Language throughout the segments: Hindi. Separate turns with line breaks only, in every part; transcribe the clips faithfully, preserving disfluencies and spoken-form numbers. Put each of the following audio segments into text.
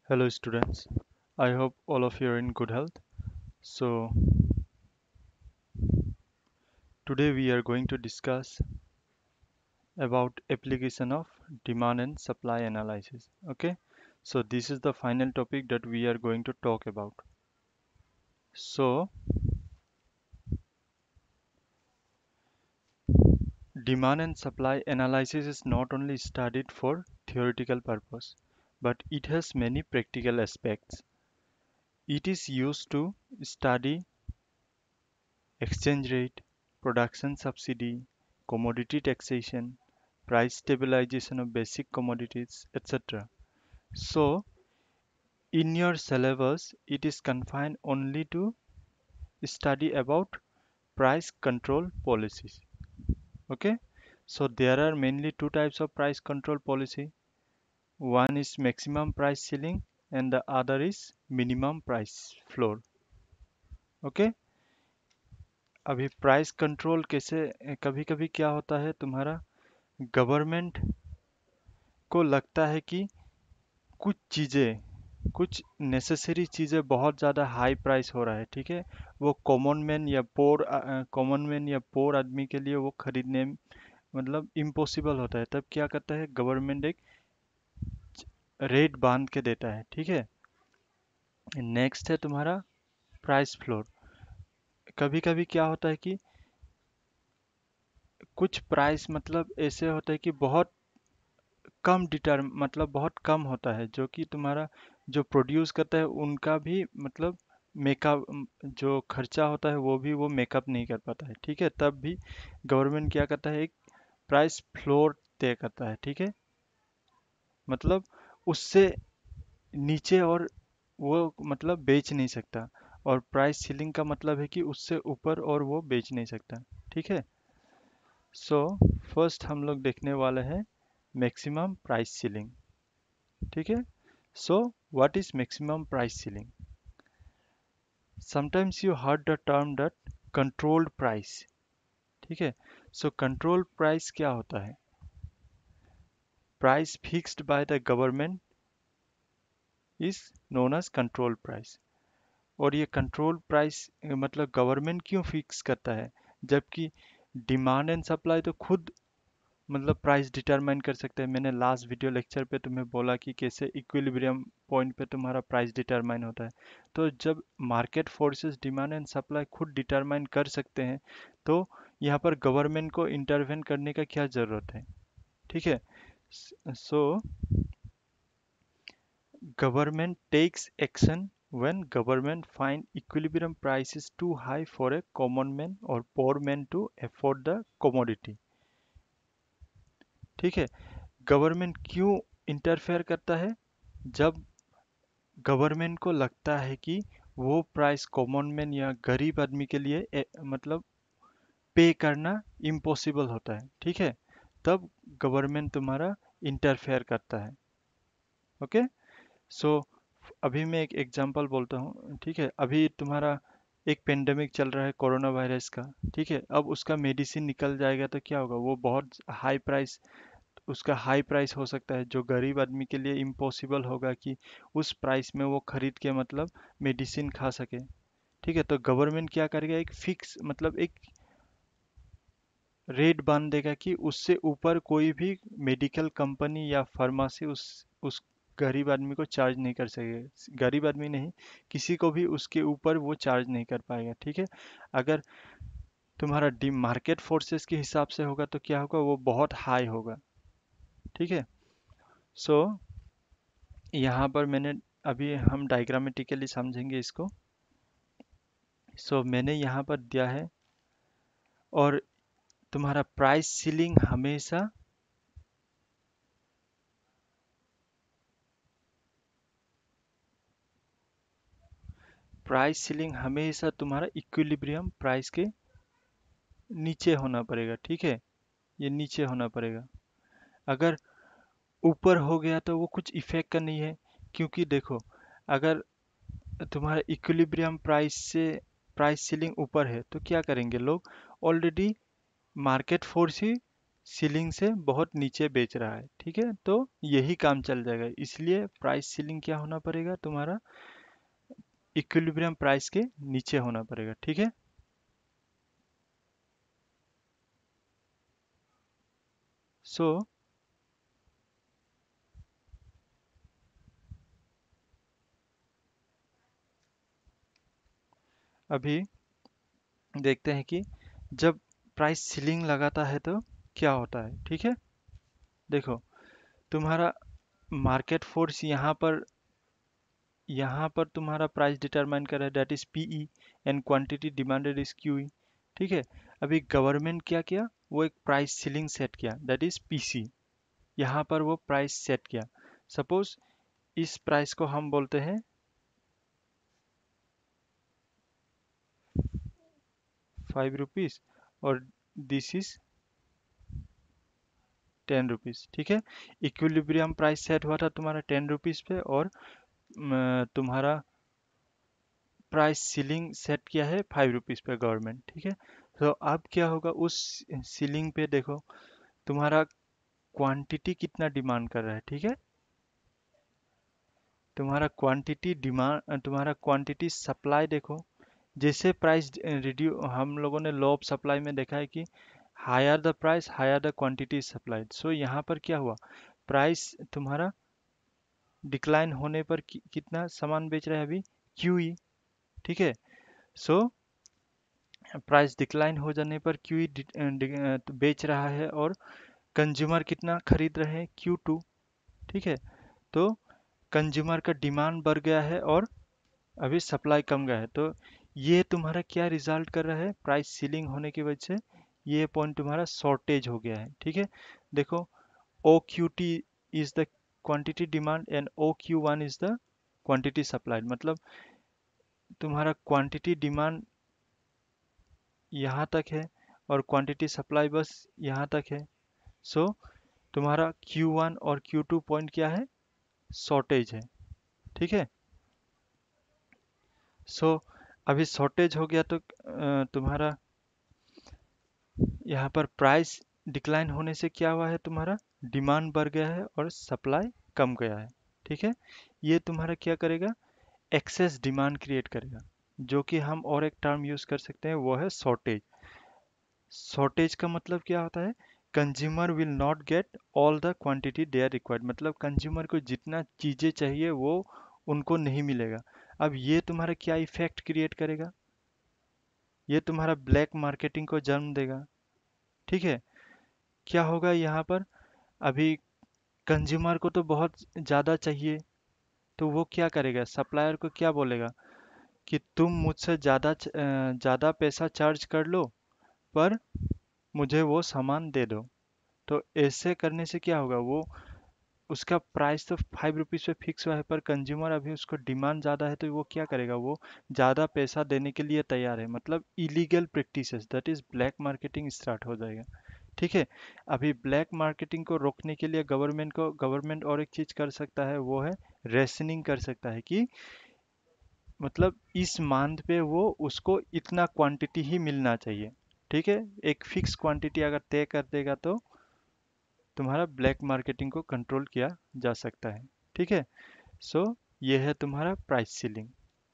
Hello, students. I hope all of you are in good health. So, today we are going to discuss about application of demand and supply analysis. Okay, so this is the final topic that we are going to talk about. So, demand and supply analysis is not only studied for theoretical purpose, but it has many practical aspects. It is used to study exchange rate, production subsidy, commodity taxation, price stabilization of basic commodities, et cetera. So, in your syllabus, it is confined only to study about price control policies. Okay? So, there are mainly two types of price control policy. One is maximum price ceiling and the other is minimum price floor. Okay? अभी प्राइस कंट्रोल कैसे कभी कभी क्या होता है तुम्हारा गवर्नमेंट को लगता है कि कुछ चीज़ें कुछ नेसेसरी चीज़ें बहुत ज़्यादा हाई प्राइस हो रहा है, ठीक है। वो कॉमन मैन या पोर कॉमन मैन या पोर आदमी के लिए वो खरीदने मतलब इम्पॉसिबल होता है, तब क्या करता है गवर्नमेंट एक रेट बांध के देता है, ठीक है। नेक्स्ट है तुम्हारा प्राइस फ्लोर। कभी कभी क्या होता है कि कुछ प्राइस मतलब ऐसे होता है कि बहुत कम डिटर मतलब बहुत कम होता है जो कि तुम्हारा जो प्रोड्यूस करता है उनका भी मतलब मेकअप जो खर्चा होता है वो भी वो मेकअप नहीं कर पाता है, ठीक है। तब भी गवर्नमेंट क्या करता है एक प्राइस फ्लोर तय करता है, ठीक है। मतलब उससे नीचे और वो मतलब बेच नहीं सकता, और प्राइस सीलिंग का मतलब है कि उससे ऊपर और वो बेच नहीं सकता, ठीक है। सो फर्स्ट हम लोग देखने वाले हैं मैक्सिमम प्राइस सीलिंग, ठीक है। So, what is maximum price ceiling? Sometimes you heard the term that controlled price, ठीक है। So, controlled price क्या होता है? Price fixed by the government is known as control price. और ये कंट्रोल प्राइस मतलब गवर्नमेंट क्यों फिक्स करता है, जबकि डिमांड एंड सप्लाई तो खुद मतलब प्राइस डिटरमाइन कर सकते हैं। मैंने लास्ट वीडियो लेक्चर पे तुम्हें बोला कि कैसे इक्विलिब्रियम पॉइंट पे तुम्हारा प्राइस डिटरमाइन होता है। तो जब market forces demand and supply खुद डिटरमाइन कर सकते हैं, तो यहाँ पर गवर्नमेंट को इंटरवेन करने का क्या ज़रूरत है, ठीक है। So government takes action when government find equilibrium price is too high for a common man or poor man to afford the commodity, ठीक है। गवर्नमेंट क्यों इंटरफेयर करता है, जब गवर्नमेंट को लगता है कि वो प्राइस कॉमन मैन या गरीब आदमी के लिए ए, मतलब पे करना इम्पॉसिबल होता है, ठीक है। तब गवर्नमेंट तुम्हारा इंटरफेयर करता है। ओके। सो अभी मैं एक एग्जांपल बोलता हूँ, ठीक है। अभी तुम्हारा एक पेंडेमिक चल रहा है कोरोना वायरस का, ठीक है। अब उसका मेडिसिन निकल जाएगा तो क्या होगा, वो बहुत हाई प्राइस उसका हाई प्राइस हो सकता है, जो गरीब आदमी के लिए इम्पॉसिबल होगा कि उस प्राइस में वो खरीद के मतलब मेडिसिन खा सके, ठीक है। तो गवर्नमेंट क्या करेगा, एक फिक्स मतलब एक रेट बांध देगा कि उससे ऊपर कोई भी मेडिकल कंपनी या फार्मेसी उस उस गरीब आदमी को चार्ज नहीं कर सकेगा। गरीब आदमी नहीं, किसी को भी उसके ऊपर वो चार्ज नहीं कर पाएगा, ठीक है। अगर तुम्हारा डी मार्केट फोर्सेस के हिसाब से होगा तो क्या होगा, वो बहुत हाई होगा, ठीक है। सो यहाँ पर मैंने अभी हम डायग्रामेटिकली समझेंगे इसको। सो so, मैंने यहाँ पर दिया है, और तुम्हारा प्राइस सीलिंग हमेशा प्राइस सीलिंग हमेशा तुम्हारा इक्विलिब्रियम प्राइस के नीचे होना पड़ेगा, ठीक है। ये नीचे होना पड़ेगा। अगर ऊपर हो गया तो वो कुछ इफेक्ट का नहीं है, क्योंकि देखो अगर तुम्हारा इक्विलिब्रियम प्राइस से प्राइस सीलिंग ऊपर है तो क्या करेंगे लोग, ऑलरेडी मार्केट फोर्स ही सीलिंग से बहुत नीचे बेच रहा है, ठीक है, तो यही काम चल जाएगा। इसलिए प्राइस सीलिंग क्या होना पड़ेगा तुम्हारा, इक्विलिब्रियम प्राइस के नीचे होना पड़ेगा, ठीक है। सो so, अभी देखते हैं कि जब प्राइस सीलिंग लगाता है तो क्या होता है, ठीक है। देखो, तुम्हारा मार्केट फोर्स यहाँ पर यहाँ पर तुम्हारा प्राइस डिटरमाइन कर रहा है, that is PE, and quantity demanded is QE, ठीक है। अभी गवर्नमेंट क्या किया, वो एक प्राइस सीलिंग सेट किया, दैट इज पीसी। यहाँ पर वो प्राइस सेट किया। सपोज इस प्राइस को हम बोलते हैं फाइव रुपीज, और दिस इज टेन रुपीज, ठीक है। इक्विलिब्रियम प्राइस सेट हुआ था तुम्हारा टेन रुपीज पे, और म, तुम्हारा प्राइस सीलिंग सेट किया है फाइव रुपीज पे गवर्नमेंट, ठीक है। तो अब क्या होगा, उस सीलिंग पे देखो तुम्हारा क्वांटिटी कितना डिमांड कर रहा है, ठीक है। तुम्हारा क्वांटिटी डिमांड, तुम्हारा क्वांटिटी सप्लाई देखो, जैसे प्राइस रिड्यू, हम लोगों ने लॉ ऑफ सप्लाई में देखा है कि higher the price higher the quantity supplied. So यहाँ पर क्या हुआ, प्राइस तुम्हारा डिक्लाइन होने पर कि, कितना सामान बेच रहा है अभी, क्यूई, ठीक है। सो प्राइस डिक्लाइन हो जाने पर क्यूई बेच रहा है, और कंज्यूमर कितना खरीद रहे हैं, क्यू टू, ठीक है। तो कंज्यूमर का डिमांड बढ़ गया है और अभी सप्लाई कम गया है, तो ये तुम्हारा क्या रिजल्ट कर रहा है, प्राइस सीलिंग होने की वजह से ये पॉइंट तुम्हारा शॉर्टेज हो गया है, ठीक है। देखो, O Q T is the quantity demand and O Q one is the quantity supplied, मतलब तुम्हारा क्वांटिटी डिमांड यहाँ तक है और क्वांटिटी सप्लाई बस यहाँ तक है। सो so, तुम्हारा क्यू वन और क्यू टू पॉइंट क्या है, शॉर्टेज है, ठीक है। सो so, अभी शॉर्टेज हो गया तो अ, तुम्हारा यहाँ पर प्राइस डिक्लाइन होने से क्या हुआ है, तुम्हारा डिमांड बढ़ गया है और सप्लाई कम गया है, ठीक है। ये तुम्हारा क्या करेगा, एक्सेस डिमांड क्रिएट करेगा, जो कि हम और एक टर्म यूज कर सकते हैं, वो है शॉर्टेज। शॉर्टेज का मतलब क्या होता है, consumer will not get all the quantity they are required, मतलब कंज्यूमर को जितना चीज़ें चाहिए वो उनको नहीं मिलेगा। अब ये तुम्हारा क्या इफेक्ट क्रिएट करेगा, ये तुम्हारा ब्लैक मार्केटिंग को जन्म देगा, ठीक है। क्या होगा यहाँ पर, अभी कंज्यूमर को तो बहुत ज़्यादा चाहिए, तो वो क्या करेगा, सप्लायर को क्या बोलेगा कि तुम मुझसे ज़्यादा ज़्यादा पैसा चार्ज कर लो, पर मुझे वो सामान दे दो। तो ऐसे करने से क्या होगा, वो उसका प्राइस तो फाइव रुपीज़ पे फिक्स हुआ है, पर कंज्यूमर अभी उसको डिमांड ज़्यादा है, तो वो क्या करेगा, वो ज़्यादा पैसा देने के लिए तैयार है, मतलब illegal practices, that is black marketing start हो जाएगा, ठीक है। अभी ब्लैक मार्केटिंग को रोकने के लिए गवर्नमेंट को गवर्नमेंट और एक चीज़ कर सकता है, वो है रेशनिंग कर सकता है, कि मतलब इस मंथ पे वो उसको इतना क्वांटिटी ही मिलना चाहिए, ठीक है। एक फिक्स क्वांटिटी अगर तय कर देगा तो तुम्हारा ब्लैक मार्केटिंग को कंट्रोल किया जा सकता है, ठीक है। सो so, ये है तुम्हारा प्राइस सीलिंग।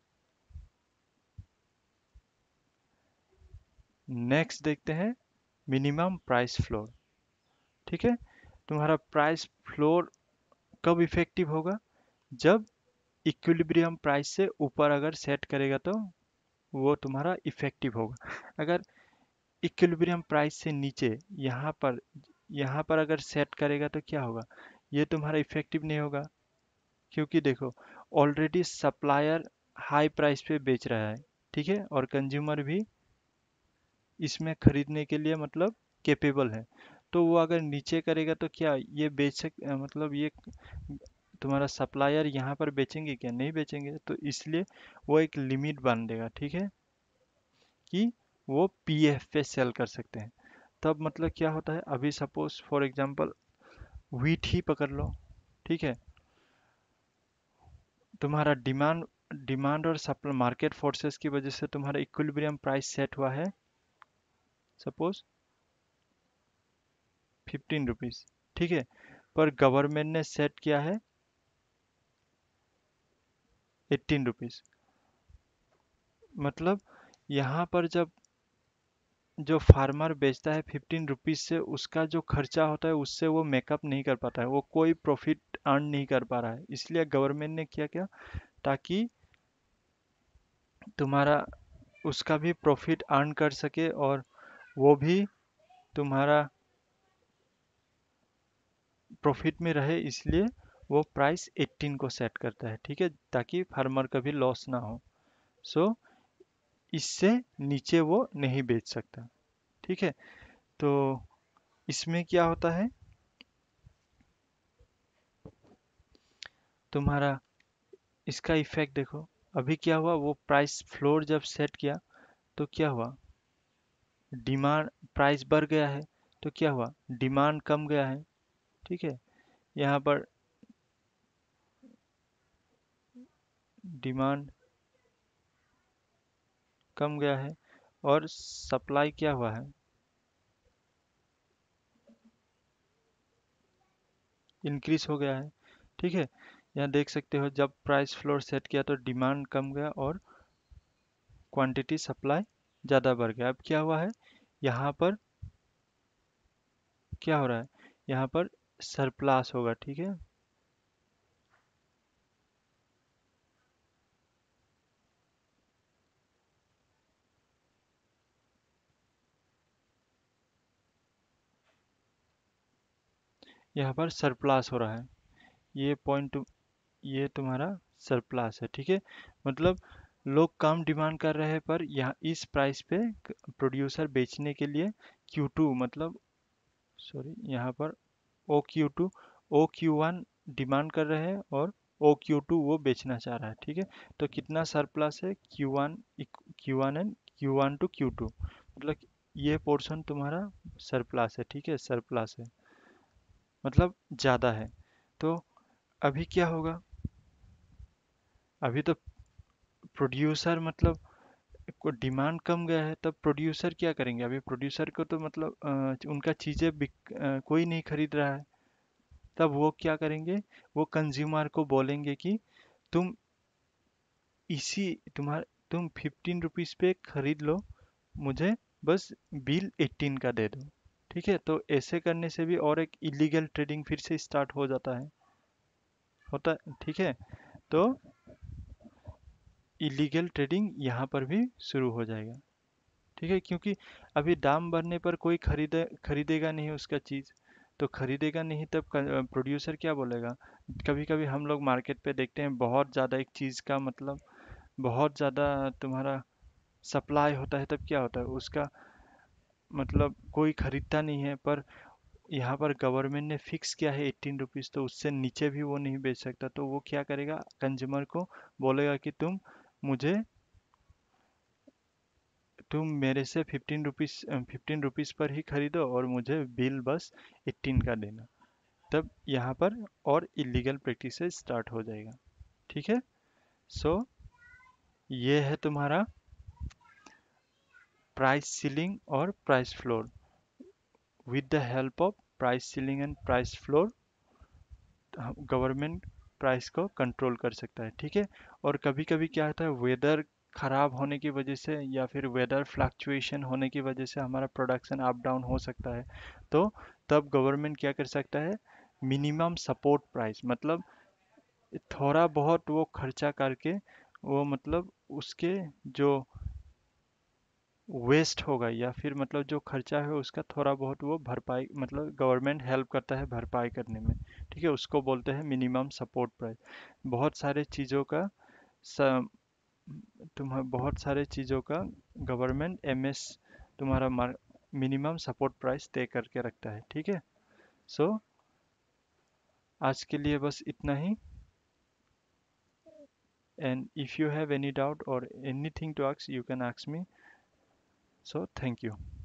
नेक्स्ट देखते हैं मिनिमम प्राइस फ्लोर, ठीक है। तुम्हारा प्राइस फ्लोर कब इफेक्टिव होगा, जब इक्विलिब्रियम प्राइस से ऊपर अगर सेट करेगा तो वो तुम्हारा इफेक्टिव होगा। अगर इक्विलिब्रियम प्राइस से नीचे यहाँ पर यहाँ पर अगर सेट करेगा तो क्या होगा, ये तुम्हारा इफेक्टिव नहीं होगा, क्योंकि देखो ऑलरेडी सप्लायर हाई प्राइस पे बेच रहा है, ठीक है, और कंज्यूमर भी इसमें खरीदने के लिए मतलब कैपेबल है। तो वो अगर नीचे करेगा तो क्या ये बेच सक अ, मतलब ये तुम्हारा सप्लायर यहाँ पर बेचेंगे क्या, नहीं बेचेंगे, तो इसलिए वो एक लिमिट बांध देगा, ठीक है, कि वो पीएफ पे सेल कर सकते हैं। तब मतलब क्या होता है, अभी सपोज फॉर एग्जांपल व्हीट ही पकड़ लो, ठीक है। तुम्हारा डिमांड डिमांड और सप्लाई मार्केट फोर्सेस की वजह से तुम्हारा इक्विलिब्रियम प्राइस सेट हुआ है, सपोज फिफ्टीन रुपीज, ठीक है। पर गवर्नमेंट ने सेट किया है एट्टीन रुपीज। मतलब यहाँ पर जब जो फार्मर बेचता है फिफ्टीन रुपीज से, उसका जो खर्चा होता है उससे वो मेकअप नहीं कर पाता है, वो कोई प्रॉफिट अर्न नहीं कर पा रहा है। इसलिए गवर्नमेंट ने किया क्या, ताकि तुम्हारा उसका भी प्रॉफिट अर्न कर सके और वो भी तुम्हारा प्रॉफिट में रहे, इसलिए वो प्राइस एट्टीन को सेट करता है, ठीक है, ताकि फार्मर का भी लॉस ना हो। सो इससे नीचे वो नहीं बेच सकता, ठीक है। तो इसमें क्या होता है, तुम्हारा इसका इफेक्ट देखो। अभी क्या हुआ, वो प्राइस फ्लोर जब सेट किया तो क्या हुआ, डिमांड, प्राइस बढ़ गया है तो क्या हुआ, डिमांड कम गया है, ठीक है। यहाँ पर डिमांड कम गया है और सप्लाई क्या हुआ है, इंक्रीज हो गया है, ठीक है। यहाँ देख सकते हो जब प्राइस फ्लोर सेट किया तो डिमांड कम गया और क्वांटिटी सप्लाई ज़्यादा बढ़ गया। अब क्या हुआ है, यहाँ पर क्या हो रहा है, यहाँ पर सरप्लस होगा, ठीक है। यहाँ पर सरप्लस हो रहा है, ये पॉइंट, ये तुम्हारा सरप्लस है, ठीक है। मतलब लोग कम डिमांड कर रहे हैं पर यहाँ इस प्राइस पे प्रोड्यूसर बेचने के लिए क्यू टू मतलब, सॉरी यहाँ पर O Q two, O Q one demand कर रहे हैं और ओ क्यू टू वो बेचना चाह रहा है, ठीक है। तो कितना सरप्लस है, Q one, Q one and Q one two Q two, मतलब ये पोर्शन तुम्हारा सरप्लस है, ठीक है, सरप्लस है, मतलब ज़्यादा है। तो अभी क्या होगा, अभी तो प्रोड्यूसर मतलब को डिमांड कम गया है, तब प्रोड्यूसर क्या करेंगे, अभी प्रोड्यूसर को तो मतलब अ, उनका चीज़ें बिक अ, कोई नहीं खरीद रहा है, तब वो क्या करेंगे, वो कंज्यूमर को बोलेंगे कि तुम इसी तुम्हारे तुम फिफ्टीन रुपीज़ पे खरीद लो, मुझे बस बिल एट्टीन का दे दो, ठीक है। तो ऐसे करने से भी और एक इलीगल ट्रेडिंग फिर से स्टार्ट हो जाता है, होता है, ठीक है। तो इलीगल ट्रेडिंग यहाँ पर भी शुरू हो जाएगा, ठीक है, क्योंकि अभी दाम बढ़ने पर कोई खरीदे खरीदेगा नहीं उसका चीज़, तो खरीदेगा नहीं तब प्रोड्यूसर क्या बोलेगा। कभी कभी हम लोग मार्केट पे देखते हैं बहुत ज़्यादा एक चीज़ का मतलब बहुत ज़्यादा तुम्हारा सप्लाई होता है, तब क्या होता है उसका मतलब कोई खरीदता नहीं है, पर यहाँ पर गवर्नमेंट ने फिक्स किया है एट्टीन रुपीज़, तो उससे नीचे भी वो नहीं बेच सकता, तो वो क्या करेगा, कंज्यूमर को बोलेगा कि तुम मुझे तुम मेरे से फिफ्टीन रुपीज़ फिफ्टीन रुपीज़ पर ही खरीदो और मुझे बिल बस एट्टीन का देना, तब यहाँ पर और इलीगल प्रैक्टिसेस स्टार्ट हो जाएगा, ठीक है। सो so, ये है तुम्हारा प्राइस सीलिंग और price floor. With the help of price ceiling and price floor government price को कंट्रोल कर सकता है, ठीक है। और कभी कभी क्या होता है, वेदर खराब होने की वजह से या फिर वेदर फ्लक्चुएशन होने की वजह से हमारा प्रोडक्शन अप डाउन हो सकता है, तो तब गवर्नमेंट क्या कर सकता है, मिनिमम सपोर्ट प्राइस मतलब थोड़ा बहुत वो खर्चा करके वो मतलब उसके जो वेस्ट होगा या फिर मतलब जो खर्चा है उसका थोड़ा बहुत वो भरपाई मतलब गवर्नमेंट हेल्प करता है भरपाई करने में, ठीक है, उसको बोलते हैं मिनिमम सपोर्ट प्राइस। बहुत सारे चीज़ों का स, तुम्हारा बहुत सारे चीज़ों का गवर्नमेंट एमएस तुम्हारा मिनिमम सपोर्ट प्राइस तय करके रखता है, ठीक है। सो so, आज के लिए बस इतना ही, and if you have any doubt or anything to ask you can ask me. So thank you.